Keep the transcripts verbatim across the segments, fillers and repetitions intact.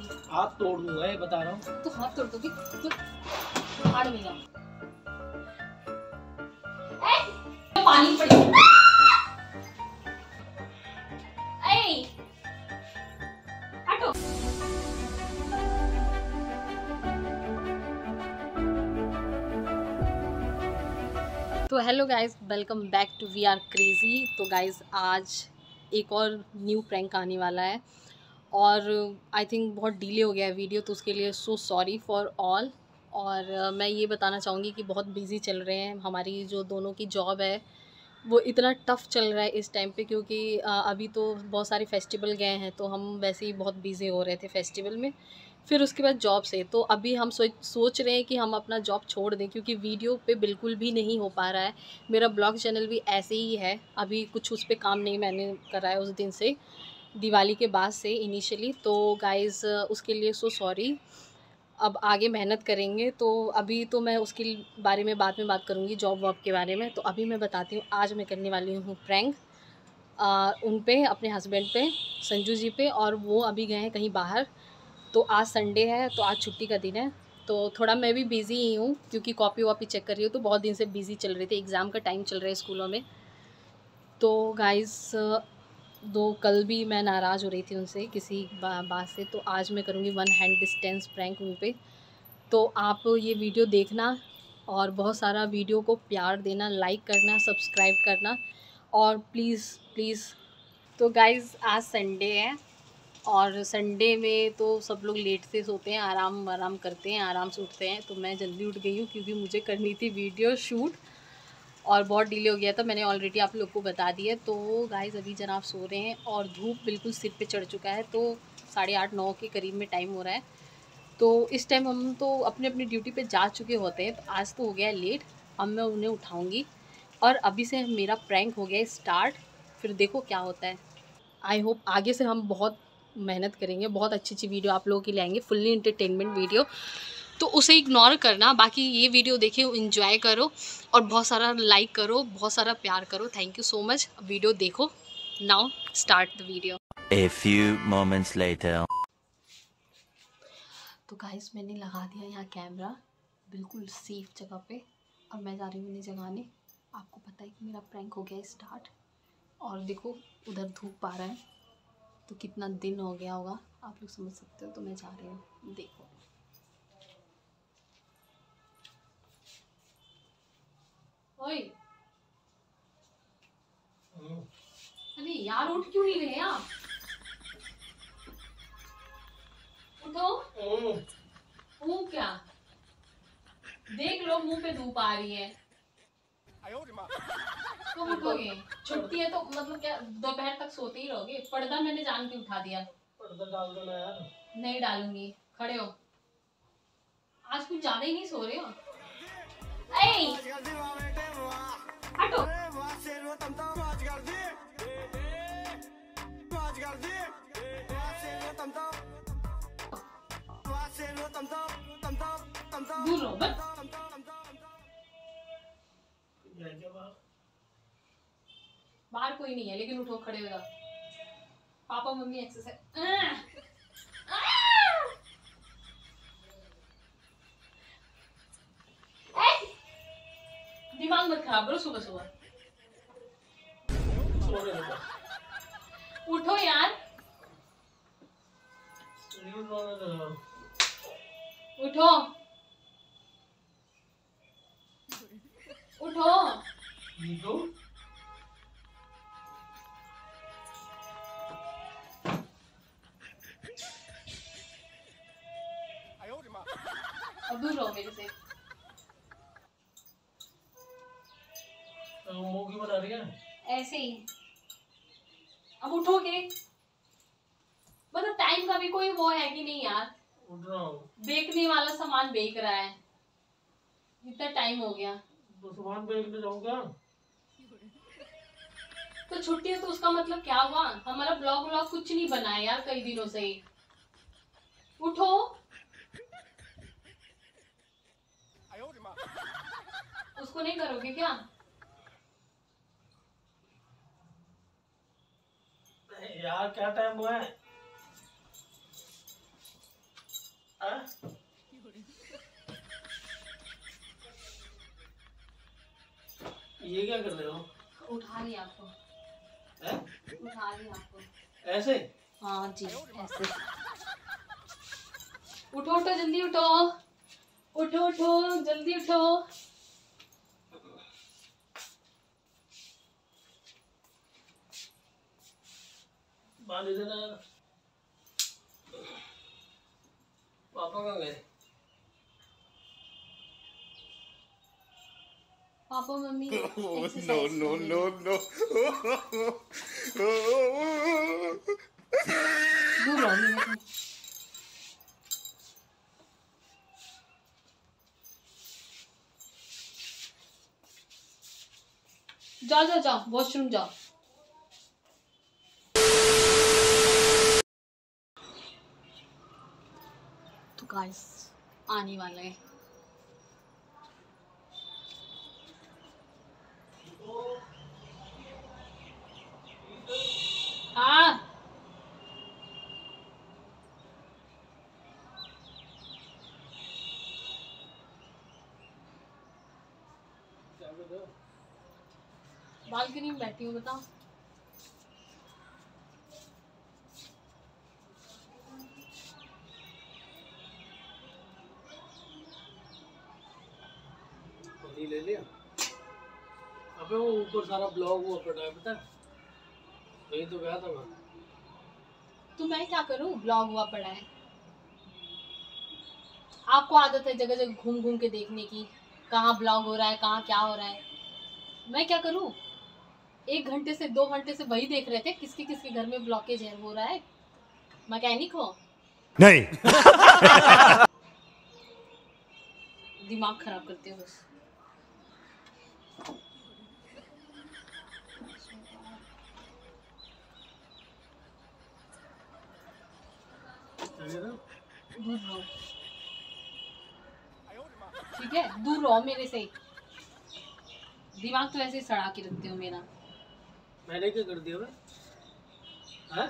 हाथ तोड़ दूंगा, ये बता रहा हूँ। तो हाथ तोड़ दोगी तो हार मेरा पानी पड़ी। हटो। तो hello guys, welcome back to we are crazy. तो गाइस आज एक और न्यू प्रैंक आने वाला है और आई थिंक बहुत डिले हो गया है वीडियो, तो उसके लिए सो सॉरी फॉर ऑल। और uh, मैं ये बताना चाहूँगी कि बहुत बिज़ी चल रहे हैं, हमारी जो दोनों की जॉब है वो इतना टफ़ चल रहा है इस टाइम पे, क्योंकि uh, अभी तो बहुत सारे फेस्टिवल गए हैं तो हम वैसे ही बहुत बिज़ी हो रहे थे फेस्टिवल में, फिर उसके बाद जॉब से। तो अभी हम सोच सोच रहे हैं कि हम अपना जॉब छोड़ दें, क्योंकि वीडियो पे बिल्कुल भी नहीं हो पा रहा है। मेरा ब्लॉग चैनल भी ऐसे ही है, अभी कुछ उस पर काम नहीं मैंने करा है उस दिन से, दिवाली के बाद से इनिशियली। तो गाइज़ उसके लिए सो सॉरी। अब आगे मेहनत करेंगे। तो अभी तो मैं उसके बारे में बाद में बात करूँगी, जॉब वॉब के बारे में। तो अभी मैं बताती हूँ, आज मैं करने वाली हूँ प्रैंक उन पे, अपने हस्बैंड पे, संजू जी पे। और वो अभी गए हैं कहीं बाहर, तो आज संडे है तो आज छुट्टी का दिन है। तो थोड़ा मैं भी बिज़ी ही हूँ, क्योंकि कॉपी वॉपी चेक कर रही हूँ, तो बहुत दिन से बिज़ी चल रही थी, एग्ज़ाम का टाइम चल रहा है स्कूलों में। तो गाइज़ दो कल भी मैं नाराज़ हो रही थी उनसे किसी बा, बात से, तो आज मैं करूँगी वन हैंड डिस्टेंस प्रैंक उन पे। तो आप ये वीडियो देखना और बहुत सारा वीडियो को प्यार देना, लाइक करना, सब्सक्राइब करना, और प्लीज़ प्लीज़। तो गाइज़ आज संडे है और संडे में तो सब लोग लेट से सोते हैं, आराम आराम करते हैं, आराम से उठते हैं। तो मैं जल्दी उठ गई हूँ क्योंकि मुझे करनी थी वीडियो शूट और बहुत डिले हो गया था, मैंने ऑलरेडी आप लोग को बता दिया। तो गाइज़ अभी जनाब सो रहे हैं और धूप बिल्कुल सिर पे चढ़ चुका है, तो साढ़े आठ नौ के करीब में टाइम हो रहा है। तो इस टाइम हम तो अपने अपनी ड्यूटी पे जा चुके होते हैं, तो आज तो हो गया है लेट। अब मैं उन्हें उठाऊँगी और अभी से मेरा प्रैंक हो गया स्टार्ट, फिर देखो क्या होता है। आई होप आगे से हम बहुत मेहनत करेंगे, बहुत अच्छी अच्छी वीडियो आप लोगों के लिए आएंगे, फुल्ली इंटरटेनमेंट वीडियो। तो उसे इग्नोर करना, बाकी ये वीडियो देखिए, एंजॉय करो और बहुत सारा लाइक करो, बहुत सारा प्यार करो। Thank you so much. Video देखो। Now start the video. A few moments later. तो गाइस मैंने लगा दिया यहाँ कैमरा बिल्कुल सेफ जगह पे, और मैं जा रही हूँ उन्हें जगाने। आपको पता है कि मेरा प्रैंक हो गया स्टार्ट, और देखो उधर धूप आ रहा है, तो कितना दिन हो गया होगा आप लोग समझ सकते हो। तो मैं जा रही हूँ, देखो। ओए अरे यार, उठ क्यों नहीं रहे आप? उठो। वो क्या, देख लो मुंह पे धूप आ रही है, तो उठोगे? छुट्टी है तो मतलब क्या दोपहर तक सोते ही रहोगे? पर्दा मैंने जान के उठा दिया। पर्दा डाल दो ना यार। नहीं डालूंगी, खड़े हो। आज कुछ ज्यादा ही नहीं सो रहे हो। ए, हटो। दूर रहो बस। बाहर कोई नहीं है, लेकिन उठो, खड़े हो जाओ। Papa mummy exercise. दिमाग मत खराब करो सुबह सुबह। उठो यार, उठो उठो। अब दूर रहो मेरे से। मुंह क्यों बना रही है? ऐसे ही। अब उठोगे? मतलब टाइम का भी कोई वो है कि नहीं यार? उठ रहा हूँ। बेचने वाला सामान बेच रहा है, इतना टाइम हो गया तो सामान बेचने जाऊंगा। तो छुट्टी है तो उसका मतलब क्या हुआ? हमारा ब्लॉग व्लॉग कुछ नहीं बना है यार कई दिनों से ही। उठो। उसको नहीं करोगे क्या? यार क्या टाइम हुआ है? ये क्या कर रहे हो? उठा लिया आपको। हैं? उठा लिया आपको। ऐसे? हाँ जी ऐसे। उठो उठो जल्दी उठो, उठो उठो जल्दी उठो। बांध देना यार। पापा कहाँ गए? पापा मम्मी Oh, exercise no, कर no, रहे no, हैं। no. दूर रहो मेरे से। जाओ जाओ जाओ वॉशरूम जाओ। तो गाइस आने वाला है। हाँ क्या कर रहे हो? बालकनी में बैठी हूँ बताओ। पानी ले लिया? अबे वो ऊपर सारा ब्लॉग हुआ पड़ा है पता है? वही तो गया था मैं। तो मैं क्या करूँ, ब्लॉग हुआ पड़ा है। आपको आदत है जगह जगह घूम घूम के देखने की, कहाँ ब्लॉग हो रहा है कहाँ क्या हो रहा है। मैं क्या करूँ, एक घंटे से दो घंटे से वही देख रहे थे किसके किसके घर में ब्लॉकेज है हो रहा है। मैकेनिक हो? नहीं. दिमाग खराब करते हो बस। दूर रहो ठीक है, दूर रहो मेरे से। दिमाग तो ऐसे ही सड़ा के रखते हो मेरा। मैंने क्या कर दिया? हैं?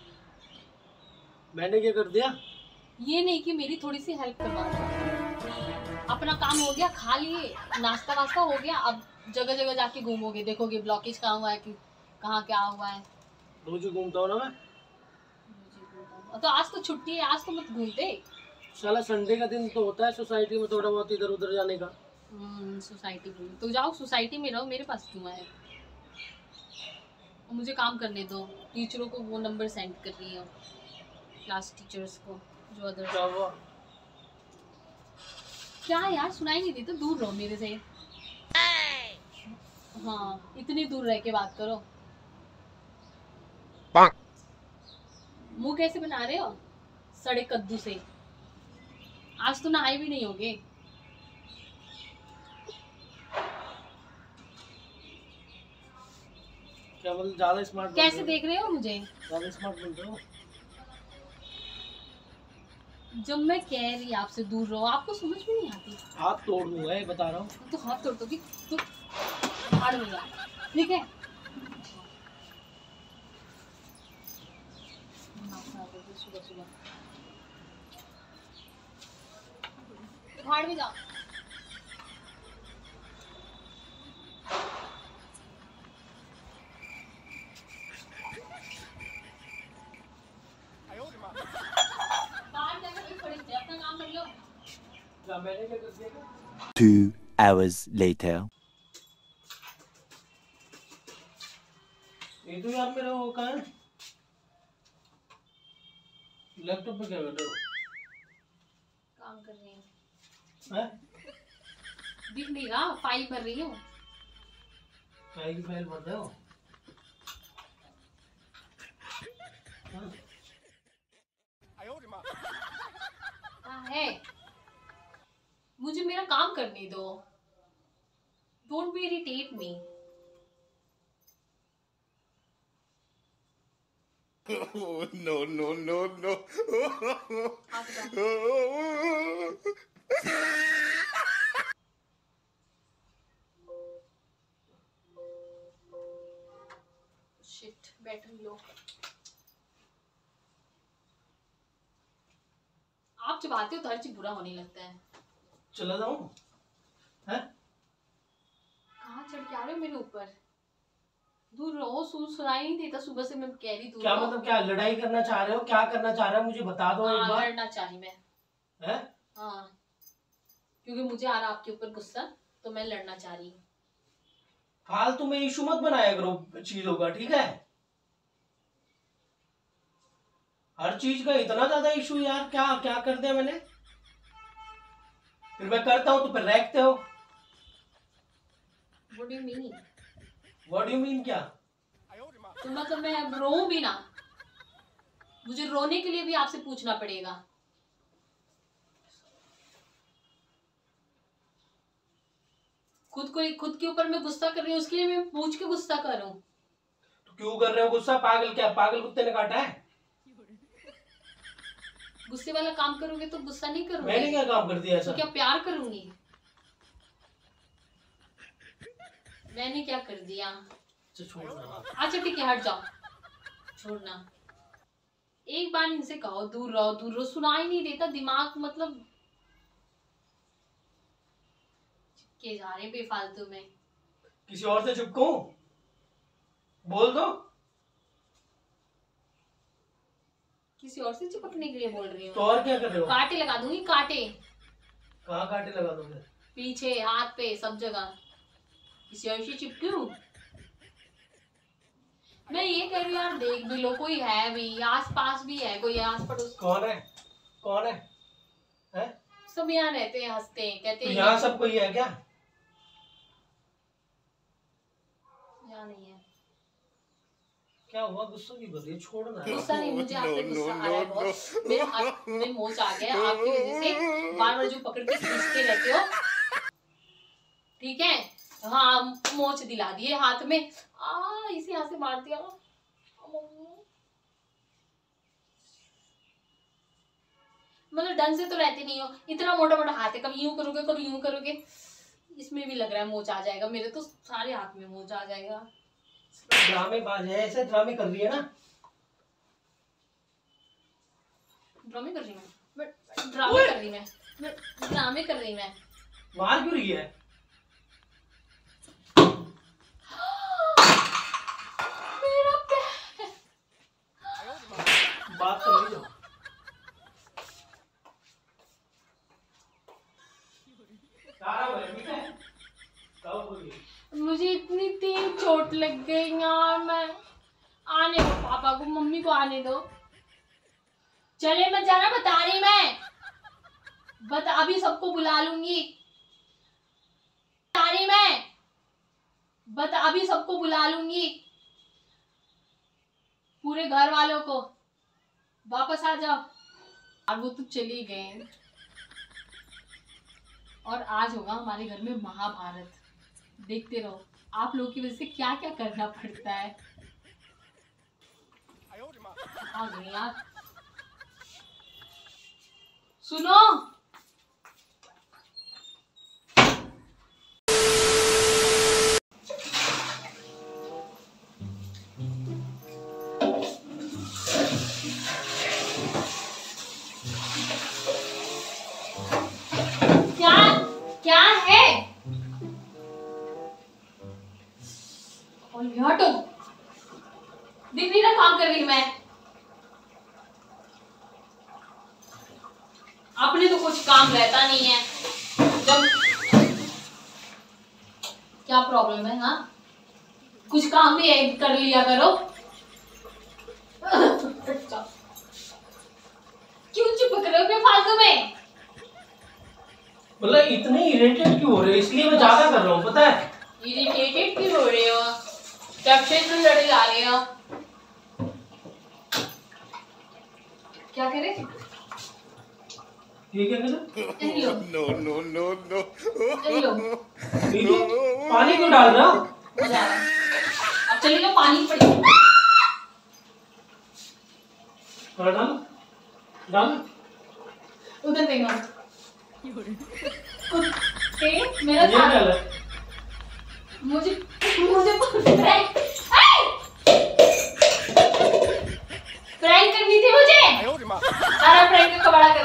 मैंने क्या कर दिया? ये नहीं कि मेरी थोड़ी सी हेल्प करवा दो। अपना काम हो गया, खा लिए, नाश्ता वास्ता हो गया, अब जगह जगह जाके घूमोगे, देखोगे ब्लॉकेज कहाँ हुआ है कि कहाँ क्या हुआ है। रोज ही घूमता हूँ ना मैं। तो आज तो छुट्टी है, आज तो मत घूमते। साला संडे का दिन तो होता है सोसाइटी में थोड़ा बहुत इधर उधर जाने का। सोसाइटी में तो जाओ, सोसाइटी में रहो, मेरे पास क्यों आए। मुझे काम करने दो। टीचरों को वो नंबर सेंड कर रही हूँ, क्लास टीचर्स को जो अदर। क्या हुआ? क्या यार सुनाई नहीं देता, दूर रहो मेरे से। हाँ इतनी दूर रह के बात करो। मुंह कैसे बना रहे हो, सड़े कद्दू से। आज तो नहाए भी नहीं होगे। क्या मतलब ज्यादा स्मार्ट? कैसे देख रहे हो मुझे? ज्यादा स्मार्ट बोल रहे हो? जब मैं कह रही आपसे दूर रहो, आपको समझ में नहीं आती। हाथ तोड़ दूंगा ये बता रहा हूँ। तो हाथ तोड़ दोगी तो फाड़ दूंगा, ठीक है। सुबह सुबह फाड़ में जाओ। बाहर जाकर भी खड़े थे, अपना काम कर लो। क्या मैंने क्या कर दिया? Two hours later. ये तो यार मेरा वो कहाँ है? लैपटॉप पे क्या कर रहे हो? काम कर रही हूँ। हैं? दिख नहीं रहा, फाइल भर रही हूँ। फाइल की फाइल भर रहे हो? हाँ? हाँ है, मुझे मेरा काम करने दो। Don't be irritate me. Oh, no, no, no, no. Shit, battery low. आप चबाते हो तो हर चीज बुरा होने लगता है। चला जाऊं? हैं? कहाँ चढ़ के आ रहे हो मेरे ऊपर? दूर रहो, सुन सुनाई नहीं देता सुबह से मैं कह रही। दूर क्या मतलब क्या लड़ाई करना चाह रहे हो? क्या करना चाह रहे हो मुझे बता दो एक बार। लड़ना चाह रही मैं। हैं? हाँ, क्योंकि मुझे आ रहा आपके ऊपर गुस्सा, तो मैं लड़ना चाह रही हूँ। फालतू में इशू मत बनाया करो चीजों का, ठीक है? हर चीज का इतना ज्यादा इशू यार, क्या क्या कर दिया मैंने? फिर मैं करता हूँ तो फिर रखते हो। What do you mean? What do you mean क्या? तो मतलब मैं अब रोऊं भी ना? मुझे रोने के लिए भी आपसे पूछना पड़ेगा? खुद को खुद के ऊपर मैं गुस्सा कर रही हूँ, उसके लिए मैं पूछ के गुस्सा कर रहा हूँ। तो क्यों कर रहे हो गुस्सा? पागल क्या, पागल कुत्ते ने काटा है? गुस्से वाला काम करोगे तो गुस्सा नहीं करूंगी। मैंने क्या काम कर दिया ऐसा? तो क्या प्यार करूंगी? मैंने क्या कर दिया? छोड़ना। अच्छा ठीक है, हट जाओ, छोड़ना। एक बार इनसे कहो दूर रहो, दूर रहो, सुनाई नहीं देता, दिमाग मतलब चिपके जा रहे बेफालतू में। किसी और से चिपकूं? बोल दो। किसी और से चिपकने के लिए बोल रही हूँ? तो और क्या कर रहे हो? कांटे लगा दूंगी, कांटे। कहाँ कांटे लगा दोगे? पीछे, हाथ पे, सब जगह। किसी और से चिपकूं? मैं ये कह रही हूँ यार, देख भी लो, कोई है भी, आस पास भी है कोई, आस पड़ोस। कौन है? कौन है? हैं? सब यहाँ रहते हैं, हंसते हैं, कहते तो हैं यहाँ सब कोई है क्या? यहाँ नहीं है। क्या हुआ? गुस्सा क्यों कर रही है? छोड़ना। गुस्सा नहीं, मुझे आप पे गुस्सा आ रहा है बहुत। मेरे हाथ में मोच आ गया आपकी वजह से, बार बार जो पकड़ के खींचते रहते हो, ठीक है? हाँ, मोच दिला दिए हाथ में। आ इसी हाथ से मार दिया। मतलब ढंग से तो रहते नहीं हो, इतना मोटा मोटा हाथ है, कभी यूं करोगे कभी यूं करोगे, इसमें भी लग रहा है मोच आ जाएगा। मेरे तो सारे हाथ में मोच आ जाएगा। ड्रामेबाज है, ऐसे ड्रामे कर रही है ना? ड्रामे कर रही मैं मैं ड्रामे कर रही मैं मैं ड्रामे कर रही मैं मार क्यों रही है? मेरा पैर। बात कर रही हो? ठीक है? कब बोलिए? मुझे इतनी तेज चोट लग गई यार। मैं आने दो पापा को, मम्मी को आने दो। चले मत जाना, बता रही मैं, बता, अभी सबको बुला लूंगी, बता रही मैं, बता, अभी सबको बुला लूंगी, पूरे घर वालों को। वापस आ जाओ। और वो तो चली गए, और आज होगा हमारे घर में महाभारत। देखते रहो, आप लोगों की वजह से क्या क्या करना पड़ता है। आ गई यार, सुनो, क्या क्या है? हटो, दिख नहीं रहा काम कर रही मैं। अपने तो कुछ काम रहता नहीं है। जब क्या प्रॉब्लम है? हाँ, कुछ काम भी है, कर लिया करो। क्यों चिपक रहे हो फालतू में? मतलब इतने इरिटेट क्यों हो रहे हो? इसलिए मैं ज्यादा कर रहा हूँ, पता है? इरिटेटेड क्यों हो रहे हो? जब से तुम लड़े जा रहे हो, क्या करे? ये क्या करे? लो, No, no, no, no. लो, दीदी, पानी क्यों डाल रहा हो? मजा आ रहा है। अब चलिए तो पानी पड़ी। हाँ, डाल डाल। उधर देखो, कुत्ते मेरा ये क्या सारा, है? मुझे मुझे प्रैंक प्रैंक करनी थी मुझे। सारा प्रैंक का कबाड़ा